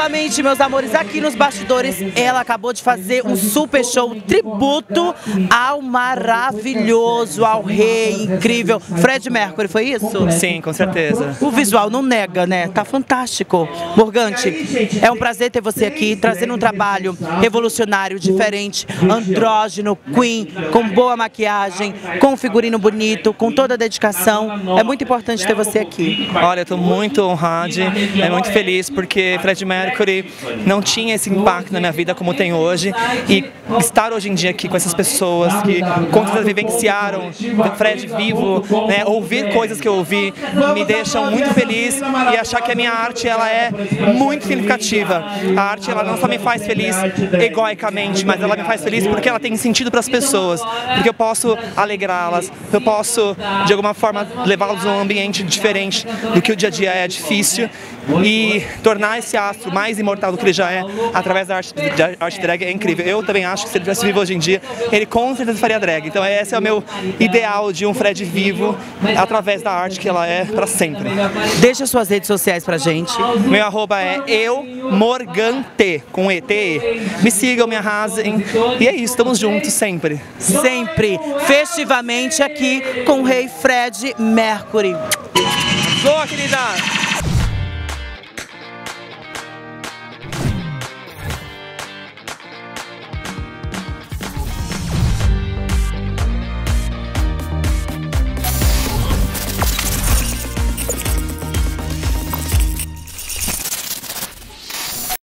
Festivamente, meus amores, aqui nos bastidores, ela acabou de fazer um super show tributo ao maravilhoso, ao rei incrível Freddie Mercury, foi isso? Sim, com certeza. O visual não nega, né? Tá fantástico. Morgante, é um prazer ter você aqui, trazendo um trabalho revolucionário, diferente, andrógeno, queen, com boa maquiagem, com um figurino bonito, com toda a dedicação. É muito importante ter você aqui. Olha, eu tô muito honrado, muito feliz porque Freddie Mercury não tinha esse impacto na minha vida como tem hoje, e estar hoje em dia aqui com essas pessoas que com certeza vivenciaram o Fred vivo, né, ouvir coisas que eu ouvi, me deixam muito feliz, e achar que a minha arte ela é muito significativa. A arte ela não só me faz feliz egoicamente, mas ela me faz feliz porque ela tem sentido para as pessoas, porque eu posso alegrá-las, eu posso de alguma forma levá-las a um ambiente diferente do que o dia a dia é difícil, e tornar esse astro mais imortal do que ele já é através da arte drag é incrível. Eu também acho que se ele tivesse vivo hoje em dia, ele com certeza faria drag. Então esse é o meu ideal de um Fred vivo através da arte que ela é para sempre. Deixa suas redes sociais pra gente. Meu arroba é eumorgante, com E-T-E. Me sigam, me arrasem. E é isso, estamos juntos sempre. Sempre, festivamente aqui com o rei Freddie Mercury. Boa, querida!